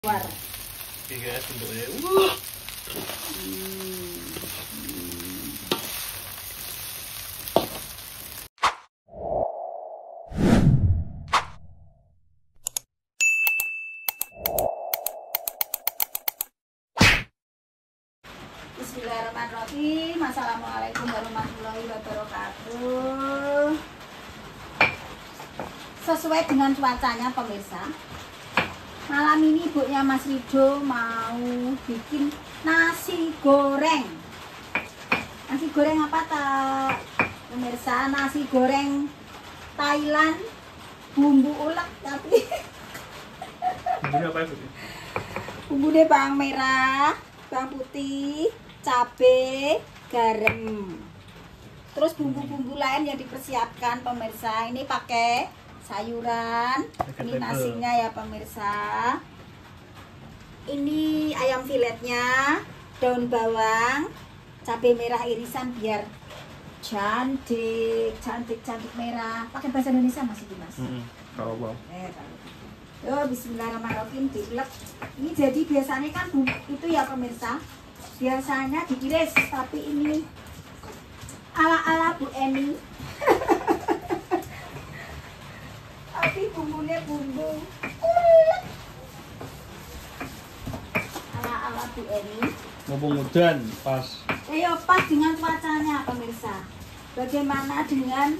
War. Oke guys, bentuknya. Bismillahirrahmanirrahim. Assalamualaikum warahmatullahi wabarakatuh. Sesuai dengan cuacanya pemirsa, malam ini ibunya Mas Rido mau bikin nasi goreng. Nasi goreng apa tak? Pemirsa, nasi goreng Thailand bumbu ulek tapi Bumbunya apa itu? bumbunya bawang merah, bawang putih, cabai, garam. Terus bumbu-bumbu lain yang dipersiapkan pemirsa. Ini pakai sayuran. Ini nasinya ya pemirsa. Ini ayam filetnya, daun bawang, cabai merah irisan biar cantik merah. Pakai bahasa Indonesia Mas itu Mas. Kalau mau. Yo, bismillahirrahmanirrahim, diulek. Ini jadi biasanya kan bumbu itu ya pemirsa. Biasanya diiris, tapi ini ala-ala Bu Eni. Tapi bumbunya bumbu ulek. Ala-ala Bu Eni. Ngomong hujan pas. Ya pas dengan cuacanya pemirsa. Bagaimana dengan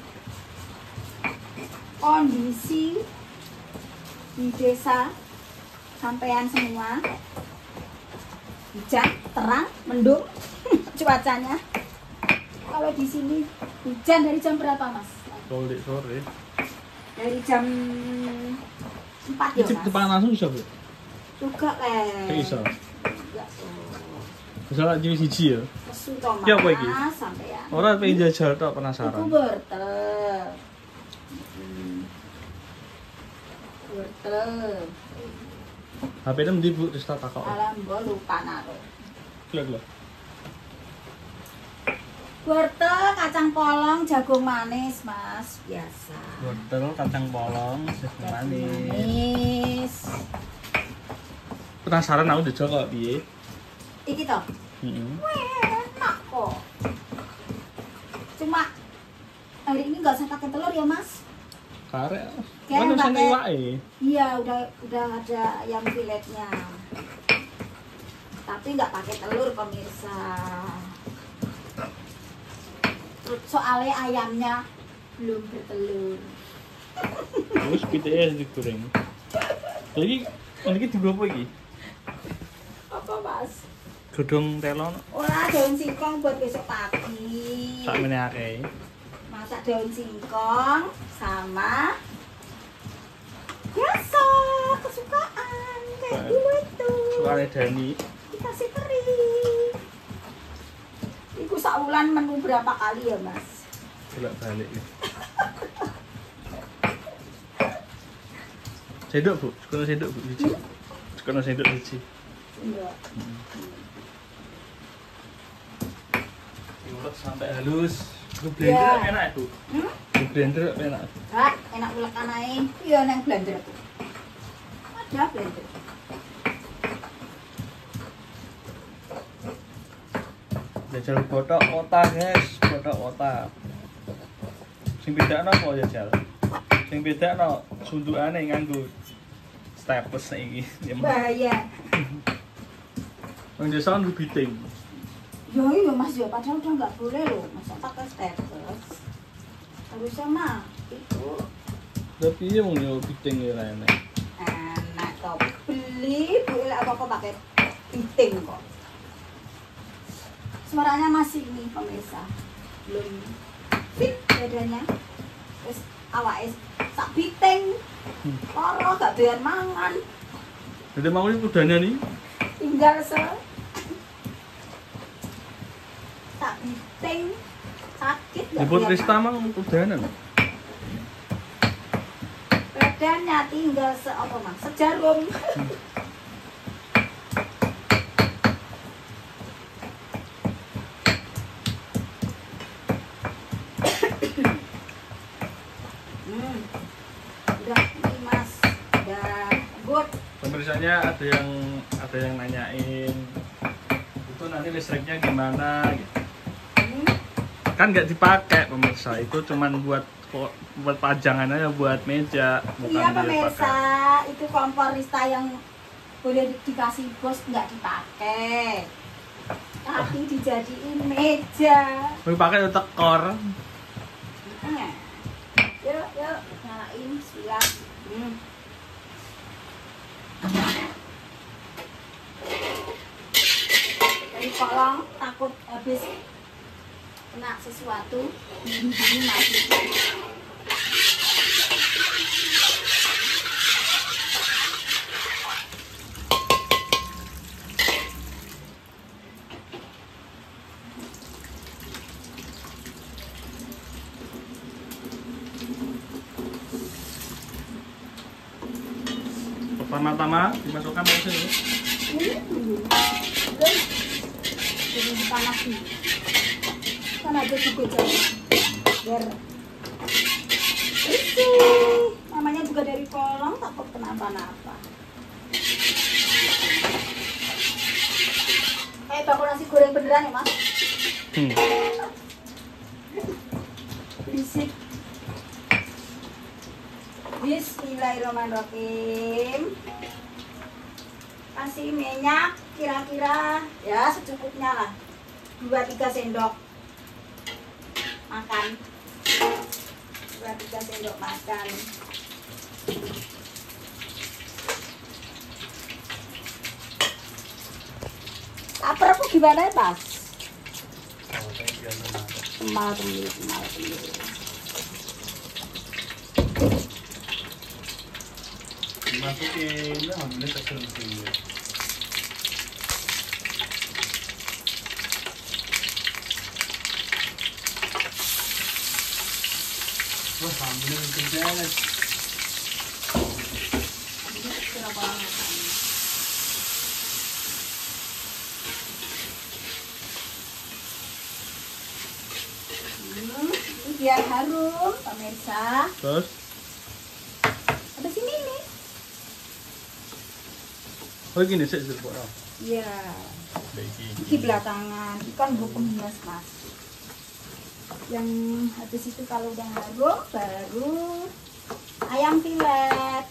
kondisi di desa sampean semua? Hujan, terang, mendung cuacanya. Kalau di sini hujan dari jam berapa Mas? Sore. Dari jam 4 ya Mas? Depan langsung bisa bu? Juga Bisa. Enggak Misalnya jadi siji ya? Kesu toh Mas, Ya, apa iki? sampean. Orang pengen jajal tok Itu penasaran. wortel. Wortel. HP-nya mesti bu terus tak takok. Alam mbok lupa naruh. Lho. Wortel, kacang polong, jagung manis, Mas. Biasa. Wortel, kacang polong, jagung manis. Manis. Penasaran aku jajal kok piye? Iki toh. Enak kok. Cuma hari ini nggak usah pakai telur ya, Mas. Karek. Kayak Kan usah pakai- iwake. Iya, udah ada ayam filetnya. Tapi nggak pakai telur pemirsa. Soalnya ayamnya belum bertelur. Terus PTS digoreng. Jadi ini juga apa iki? Apa Mas? Godhong telon Ora daun singkong buat besok pagi. sak meneh akeh. Masak daun singkong sama biasa kesukaan kayak dulu itu. Sukane Dani. Dikasih teri. Iku saulan menu berapa kali ya Mas? Bolak-balik ya. Sendok bu, sekolah sendok bu, siji. Sekolah sendok siji. Iya. Diulek sampai halus. Ke blender Ya. enak bu. Ke blender enak. Kak, enak ulekan ae. Iya nang blender. Ada blender. Jajal botok otak guys, botok otak. Sing bedakno apa jajal? Sing bedakno sundukane nganggo staples saiki. Bahaya. Wong desa nganggo biting. Yo iya Mas yo padahal udah nggak boleh loh masa pakai staples. Harusnya mah itu Tapi iya wong yo biting ya enak. enak kok beli apa pakai piting kok. Suaranya masih ini pemirsa belum fit badannya. Terus awake sak piting. Loro gak doyan mangan. Jadi mau ini kudanya nih. Tinggal sak piting sakit gak Jemput doyan Krista mangan. mang kudanan. Badannya tinggal apa Mas? Sejarum. Udah nih Mas, udah good. Pemirsanya ada yang nanyain itu nanti listriknya gimana gitu. Kan nggak dipakai pemirsa, itu cuman buat pajangan aja, buat meja, bukan Iya pemirsa, dipakai. itu kompor Rista yang boleh dikasih bos nggak dipakai, tapi dijadiin meja. Mau pakai tekor. Yuk nyalain bismillah. Dari kolong takut habis kena sesuatu, ini mati. Pertama-tama dimasukkan meja ya. Jadi dipanasin. Kan ada juga jadi biar itu namanya juga dari kolong, takut kenapa-napa. Bakul nasi goreng beneran ya mas? Berisik. Bismillahirrahmanirrahim. Kasih minyak kira-kira ya secukupnya lah, 2-3 sendok makan, 2-3 sendok makan. Lapar apa gimana ya Mas? Kemal temil. Dimasukin, ya ambilnya terselesai. Wah, ambilnya kenceng. Ini biar harum, pemirsa. Terus? Apa sini nih? Oh gini sih serbuk. Iya. Baiki. Di belakangan, ikan buku mas. Yang habis itu kalau udah harum, baru ayam pilet.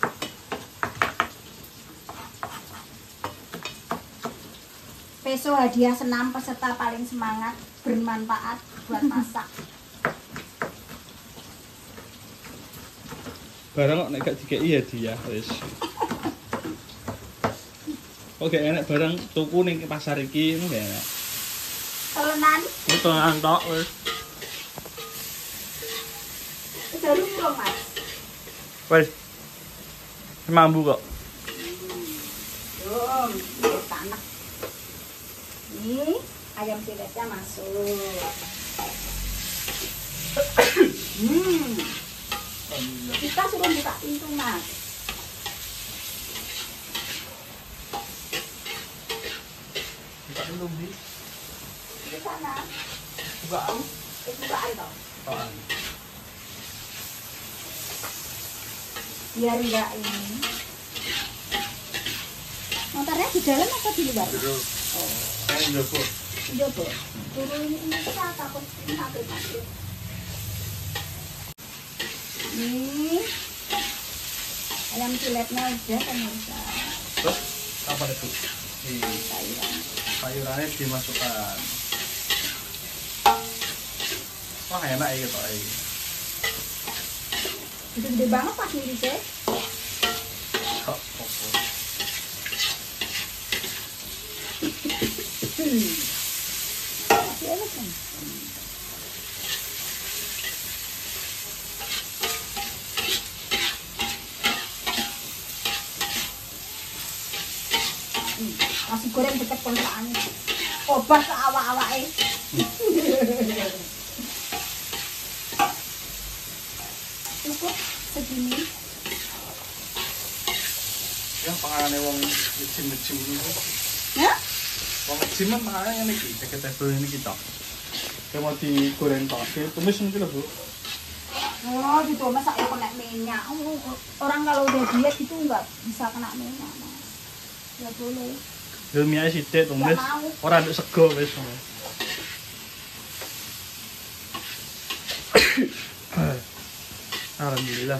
Peso hadiah senam peserta paling semangat, bermanfaat buat masak. Barang kok nek gak dikei hadiah wis. Oke enak barang tuku ning pasar iki ngono gak enak. Telenan, Ini telan tok wis. udah lumrah mas. Wis. Mambu kok. Belum, tanak. Ini ayam piletnya masuk. Kita suruh buka pintu mas. Buka dulu di. Di sana. Bukaan. Bukaan toh. Bukaan. Biar enggak ini. Motornya di dalam atau di luar? Dulu. Oh, Yang jopo. coba. Turun ini kita takut sakit. Ini ayam piletnya udah pemirsa. Terus apa itu? Sayuran. Sayurannya dimasukkan. Wah enak ya gitu. Gede banget pas ini sih. Kok opo. Masih enak kan? Nasi goreng deket kontrakannya. Obat ke awak-awake. Cukup segini. Ya panganane wong ecim-ecim niku. Ya? Wong ecim kan panganane ngene iki, deket tebel ini kita. Kayak mau digoreng tok, tumis mungkin lho, Bu. Oh, gitu masa ya kena minyak. Orang kalau udah diet itu nggak bisa kena minyak. Mas. Ya boleh. Demi ae sithik tumis. Nggak mau. Ora nduk sego wis. Alhamdulillah.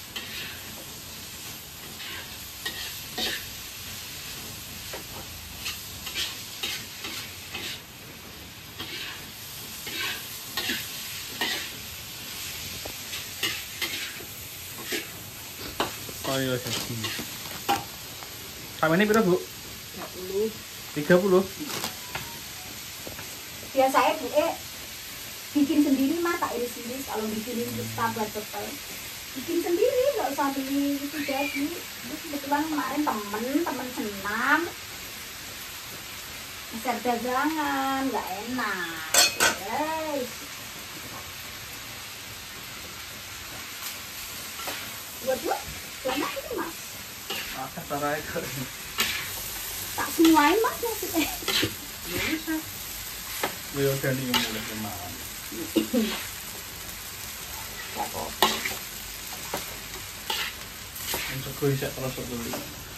Oh iya, sama ini berapa, Bu? 30. 30? Biasanya Bu bikin sendiri mah tak iris-iris kalau bikinin pesta buat pepel. Bikin sendiri, nggak usah beli itu jadi. Itu kebetulan kemarin temen senam. Besar dagangan, nggak enak. Guys. Buat banyak itu Mas. Akeh tarai kok. Tak semuain Mas maksudnya. Ya bisa. Wih, udah nih yang mulai kemarin. Gak apa. Yang sego isek terus dulu.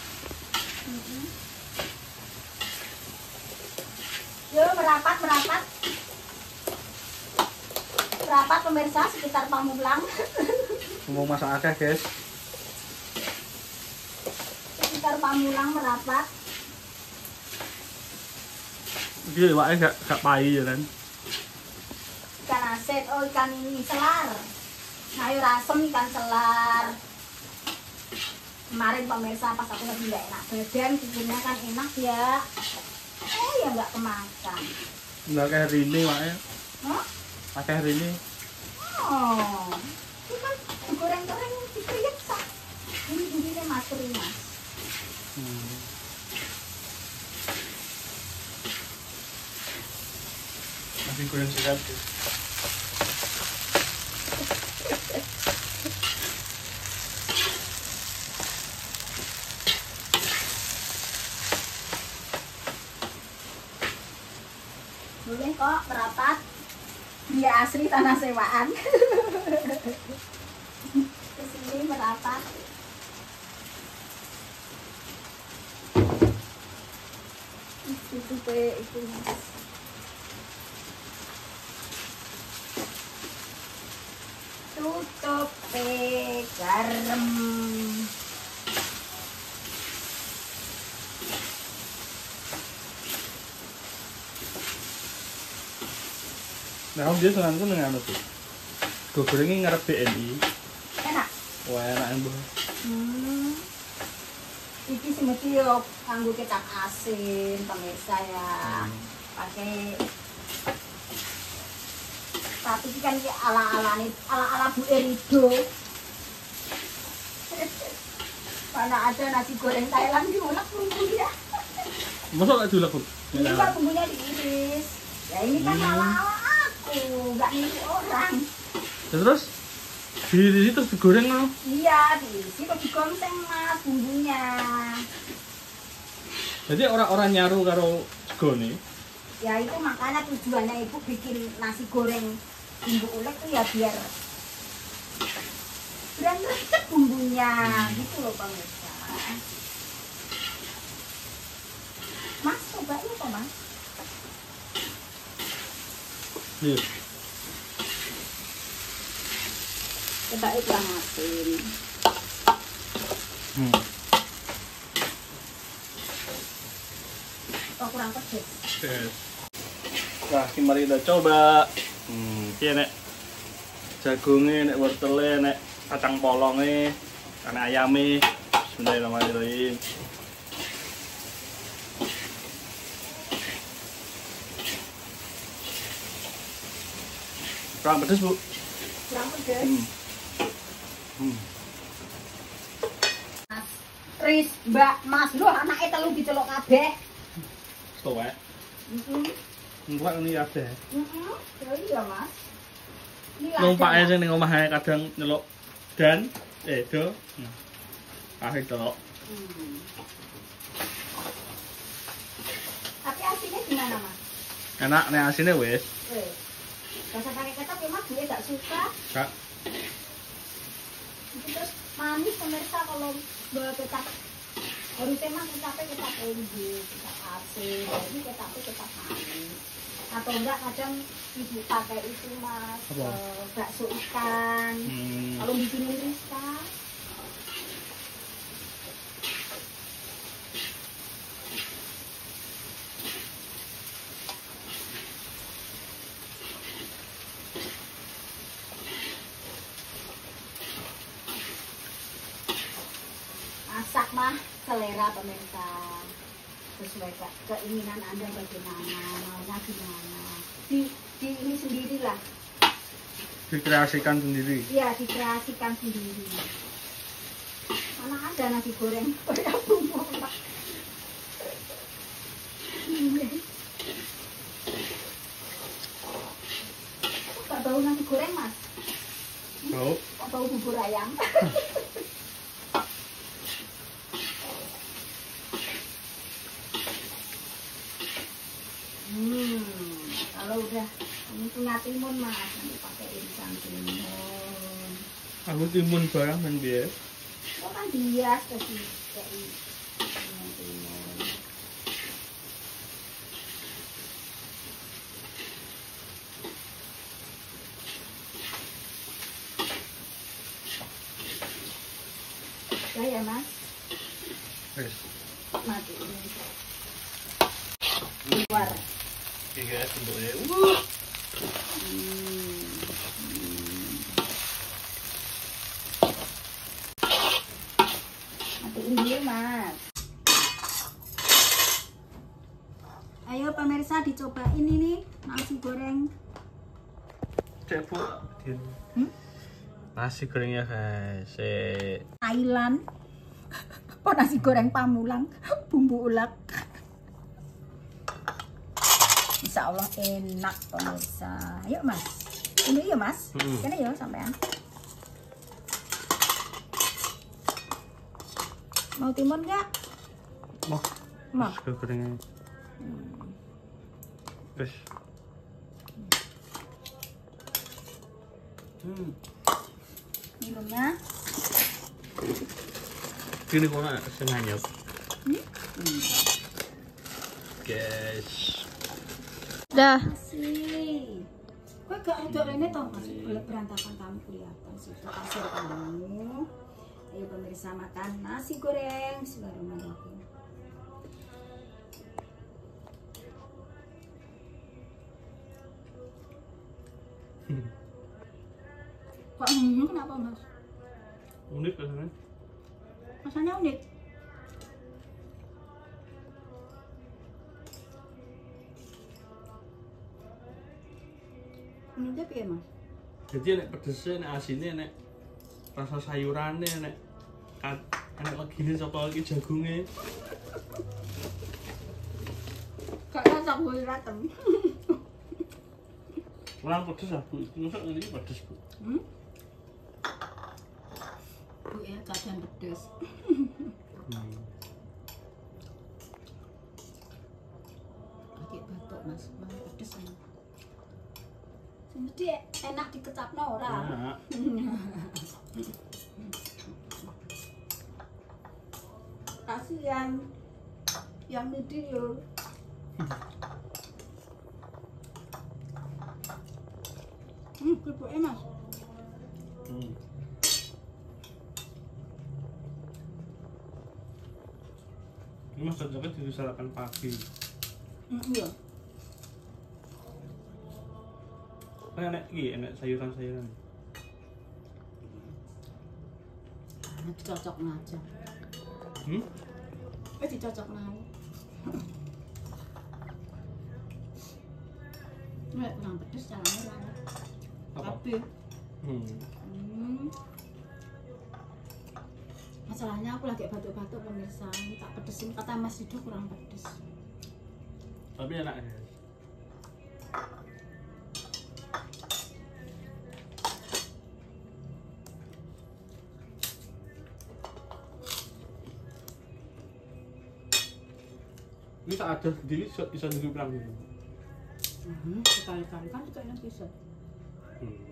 Yo merapat. Merapat pemirsa sekitar Pamulang. Mau masak akeh, guys. Sekitar Pamulang merapat. Iki iwake gak pai ya kan. Ikan asin, oh ikan ini selar. Sayur asem ikan selar. Kemarin pemirsa pas aku lagi nggak enak badan, kukunya kan enak ya. Ya nggak kemakan. Enggak kayak rini wae. Hah? Akeh rini. Oh, itu kan goreng-goreng diperiksa. Ini materi Mas. Nasi goreng sehat. Boleh kok merapat. Dia asli tanah sewaan. Kesini merapat. Itu Mas. Tutup garam. Nah, dia senangku dengan anu tuh. Gue gorengnya ngarep BNI. Enak. Wah, enak Bu. Iki sing mesti yo kanggo kecap asin pemirsa ya. Pakai tapi ini kan ini ala Bu Erido. Mana ada nasi goreng Thailand diulek bumbunya. Masa gak diulek, Bu? Ini kan bumbunya diiris. Ya ini kan ala aku, nggak milik orang. Terus di situ digoreng loh. Iya, diisi kok digonteng Mas bumbunya. Jadi orang-orang nyaru karo segone. Ya itu makanya tujuannya ibu bikin nasi goreng bumbu ulek tuh ya biar resep bumbunya gitu loh pemirsa. Mas cobain kok Mas. Iya. Coba kurang asin. Oh kurang pedes. Yes. Nah, mari kita coba. Piye nek jagunge, nek wortele, nek kacang polonge, nek ayame. Bismillahirrahmanirrahim. Kurang pedes, Bu? Kurang pedes. Mas, Riz, Mbak, Mas, lho anake telu diceluk kabeh. Tuwek. Enggak ini kabeh. Ya iya, Mas. Numpake sing ning omah ae kadang nyeluk dan do. Akhir to. Tapi asinnya gimana, Mas? Enak nek asine wis. Gak usah pakai kecap ya Mas, dia gak suka. Kak. Terus manis pemirsa kalau bawa kecap. Harusnya mah kita tinggi, kita AC, jadi kita pakai. Atau enggak kadang ibu pakai itu mas, bakso ikan. Kalau bikin Rizka. Masak mah selera pemirsa, sesuai keinginan Anda bagaimana, maunya gimana. Di ini sendirilah. Dikreasikan sendiri. Iya, dikreasikan sendiri. Mana ada nasi goreng kayak bumbu. Tak bau nasi goreng mas? Bau. Bau bubur ayam. Kalau udah ini punya timun mas, nanti pakai irisan timun. Aku timun barang kan dia. Itu kan dihias kasih kayak timun. Udah ya mas? Yes. Mati ini. Keluar. Oke guys, bentuknya. Matiin dulu mas. Ayo pemirsa dicobain ini nasi goreng. Cek bu. Nasi gorengnya guys. Thailand. Oh nasi goreng Pamulang, bumbu ulek. Insya Allah enak pemirsa. Yuk mas, ini yuk mas, ini yuk sampean. Mau timun nggak? Mau. Mau. Nasi gorengnya. Guys. Minumnya. Gini kok nggak sengaja. Guys. Dah. Sih. Kok gak ada rene toh mas? Boleh berantakan kamu kelihatan sih. Kasir kamu. Ayo pemirsa makan nasi goreng. Bismillahirrahmanirrahim. Kok kenapa mas? Unik rasanya. Rasanya unik. Uniknya piye mas? Jadi nek pedesnya, nek asinnya, nek rasa sayurannya, nek lagi ini sapa lagi jagungnya. Gak rasa gue ratem. Kurang pedes lah bu, masa ini pedes bu. Bu ya kadang pedes. Lagi batuk mas, mau pedes ya. Mesti enak dikecapno ora? Enak. Kasihan yang video. Kerupuknya mas. Ini mas cocoknya di sarapan pagi. Iya. Enak enak sayuran-sayuran. Cocok aja. Dicocok mau. Nek kurang pedes caranya lah. Tapi masalahnya aku lagi batuk-batuk pemirsa, tak pedesin kata Mas Yudo kurang pedes. Tapi enak ya. Ini tak ada sendiri bisa duduk pulang gitu. Sekali-kali kan juga yang bisa.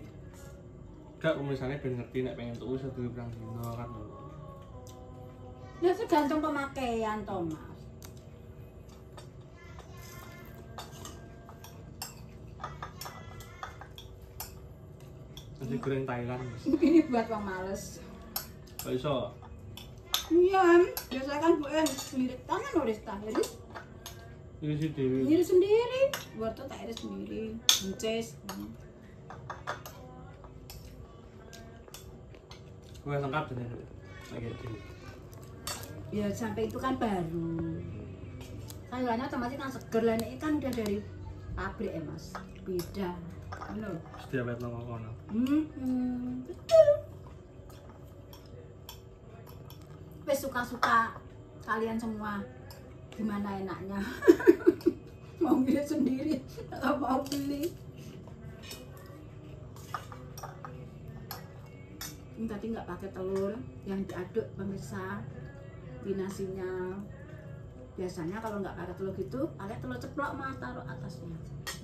Gak misalnya ben ngerti nek pengen tuh bisa duduk pulang dino kan. Ya tergantung pemakaian Thomas. Nasi goreng Thailand. Ini buat orang males. Kok iso? Iya, biasa kan Bu mirip tangan nulis jadi Ini sih Dewi. iris sendiri, wortel tak iris sendiri, buncis. Gue lengkap jadi lagi Dewi. Ya sampai itu kan baru. Sayurannya otomatis kan seger lah, ini kan udah dari pabrik ya Mas, beda. Benar. Setiap lihat nongol kono. Betul. Wes suka-suka kalian semua, gimana enaknya? Mau milih sendiri atau mau beli? Ini tadi nggak pakai telur, yang diaduk pemirsa di nasinya. Biasanya kalau nggak pakai telur gitu, pakai telur ceplok mah taruh atasnya.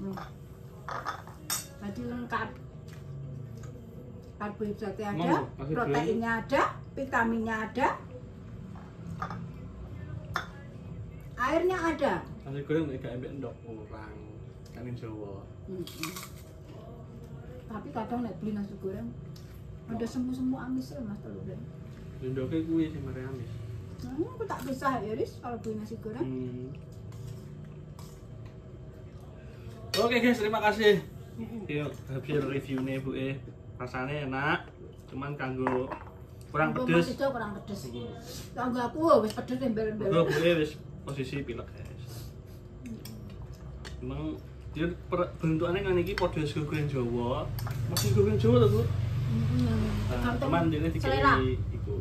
Tadi lengkap, karbohidratnya ada, proteinnya ada, vitaminnya ada, airnya ada. Nasi goreng agak embek ndok kurang. Kan Jawa. Tapi kadang nek beli nasi goreng ada semu-semu amis ya Mas telurnya. Ndoknya kuwi sing mari amis. Aku tak bisa ya Riz kalau beli nasi goreng. Oke guys, terima kasih. Yuk, hampir reviewnya Bu rasanya enak, cuman kanggo kurang pedes. Itu kurang pedes. Kanggo aku wis pedes embel-embel. Bu wis posisi pilek guys. Emang dia bentukannya kan iki padha nasi goreng Jawa. Nasi goreng Jawa lho, Bu. Nah, cuman dia dikira iku.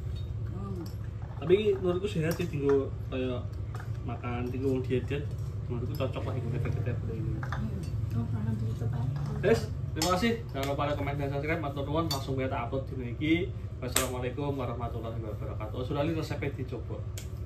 Tapi menurutku sehat sih tinggal kayak makan tinggal diet menurutku cocok lah ikut efek ini. Guys, terima kasih. Jangan lupa like, komen, dan subscribe. Matur nuwun, langsung kita upload di ini. Wassalamualaikum warahmatullahi wabarakatuh. Sudah resepnya dicoba.